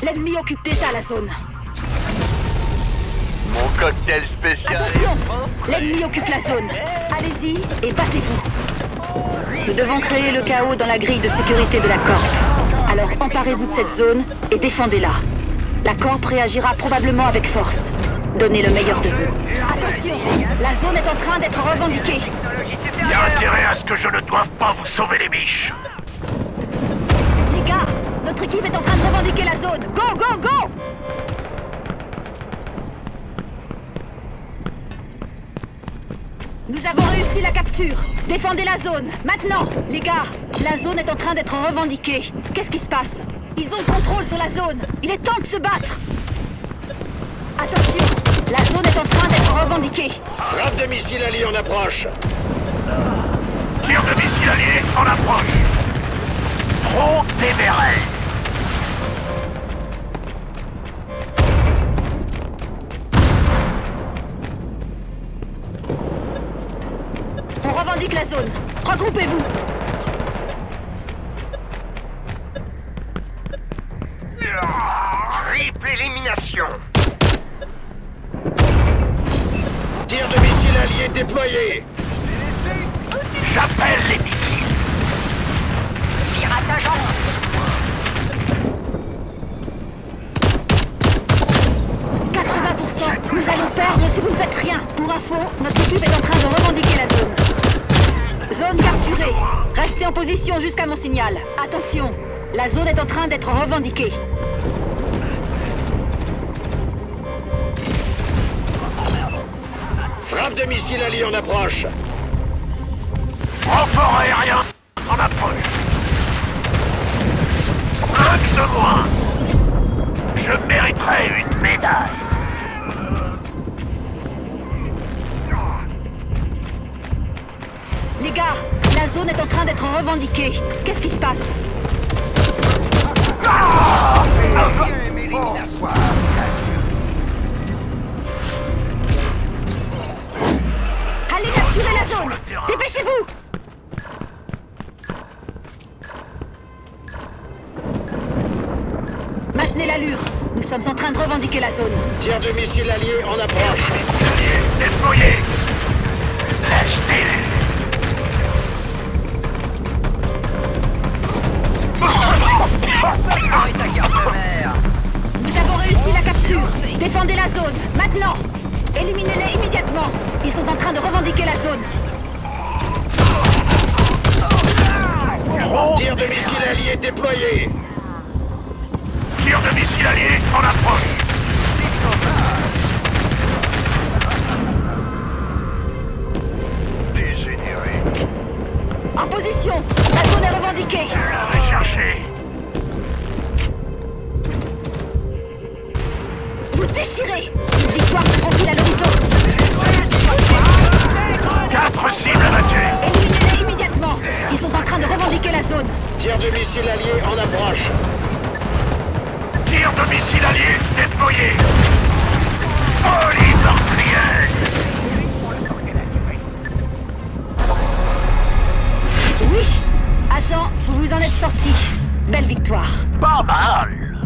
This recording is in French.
L'ennemi occupe déjà la zone. Mon cocktail spécial. Attention! L'ennemi occupe la zone. Allez-y et battez-vous. Nous devons créer le chaos dans la grille de sécurité de la Corp. Alors emparez-vous de cette zone et défendez-la. La Corp réagira probablement avec force. Donnez le meilleur de vous. Attention! La zone est en train d'être revendiquée. Il y a intérêt à ce que je ne doive pas vous sauver les biches. Les gars, notre équipe est en train de revendiquer la zone. Go, go, go! Nous avons réussi la capture. Défendez la zone. Maintenant, les gars, la zone est en train d'être revendiquée. Qu'est-ce qui se passe? Ils ont le contrôle sur la zone. Il est temps de se battre. Attention, la zone est en train d'être revendiquée. Frappe de missile allié en approche. Tir de missile allié en approche. Trop téméraire. On revendique la zone. Regroupez-vous. Triple élimination. Tir de missile allié déployé. J'appelle les missiles. Piratage en 80%. Nous allons perdre si vous ne faites rien. Pour info, notre équipe est en train de revendiquer la zone. Zone capturée. Restez en position jusqu'à mon signal. Attention, la zone est en train d'être revendiquée. Frappe de missile allié en approche. renfort aérien en approche. 5 de moins. Je mériterais une médaille. Les gars, la zone est en train d'être revendiquée. Qu'est-ce qui se passe? Allez capturer la zone! Dépêchez-vous! Maintenez l'allure. Nous sommes en train de revendiquer la zone. Tir de missile allié en approche. Déployé. Achetez-les. Nous avons réussi la capture. Défendez la zone. Maintenant. Éliminez-les immédiatement. Ils sont en train de revendiquer la zone. Tir de missile allié déployé. Tir de missile allié en approche. Dégénéré. En position. La zone est revendiquée. Je l'avais cherché. Vous déchirez. Une victoire se profile à l'horizon. 4 cibles abattues. Éliminez-les immédiatement. Ils sont en train de revendiquer la zone. Tir de missile allié en approche. Tir de missile allié déployé. Folie meurtrière. Oui. Agent, vous vous en êtes sorti. Belle victoire. Pas mal.